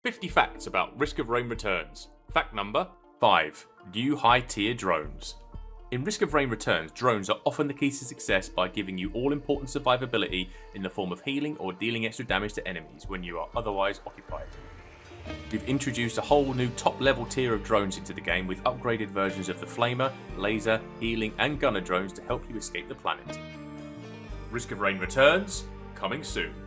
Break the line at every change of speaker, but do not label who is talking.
50 facts about Risk of Rain Returns. Fact number 5. New high tier drones. In Risk of Rain Returns, drones are often the key to success by giving you all important survivability in the form of healing or dealing extra damage to enemies when you are otherwise occupied. We've introduced a whole new top level tier of drones into the game with upgraded versions of the Flamer, Laser, Healing and Gunner drones to help you escape the planet. Risk of Rain Returns, coming soon.